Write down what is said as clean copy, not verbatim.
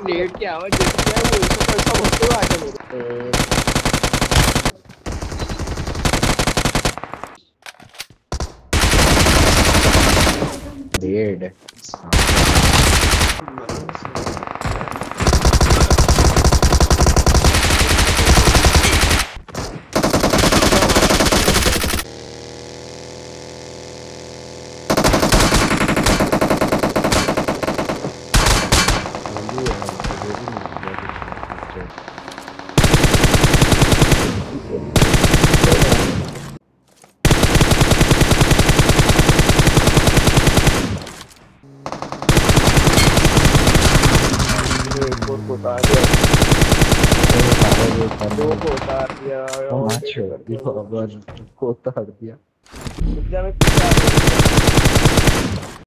Net की आवाज जैसे क्या है वो उसको पैसा बहुत तो आके मेरे डेड को उतार दिया दो को उतार दिया और छोड़ दिया को उतार दिया रुक जा मैं पीछे आ रहा हूँ।